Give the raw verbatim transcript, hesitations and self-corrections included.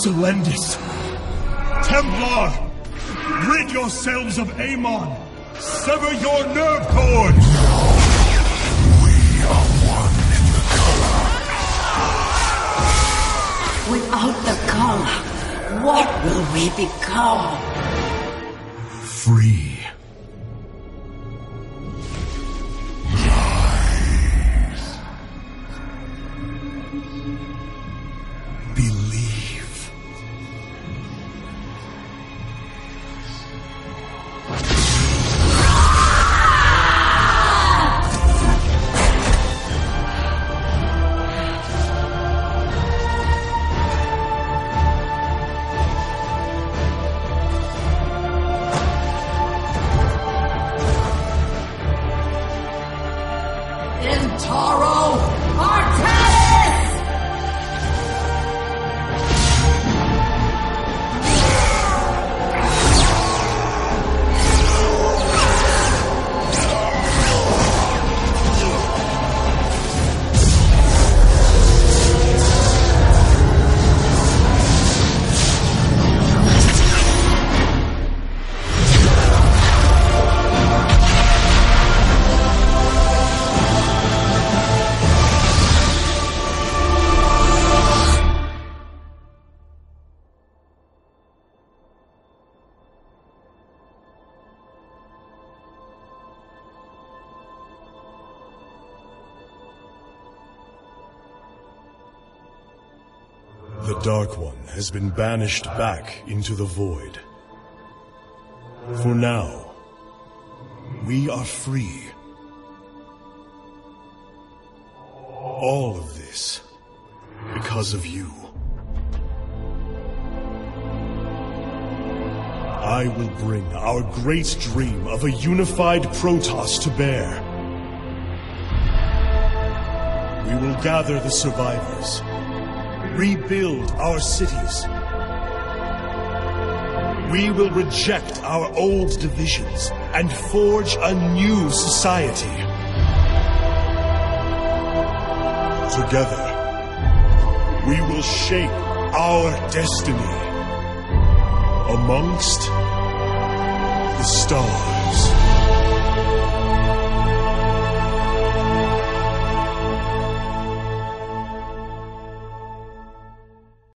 Selendis! Templar! Rid yourselves of Amon! Sever your nerve cords! We are one in the color. Without the color, what will we become? Free. Believe. Intaro Artanis! The Dark One has been banished back into the Void. For now, we are free. All of this because of you. I will bring our great dream of a unified Protoss to bear. We will gather the survivors, rebuild our cities. We will reject our old divisions and forge a new society. Together, we will shape our destiny amongst the stars.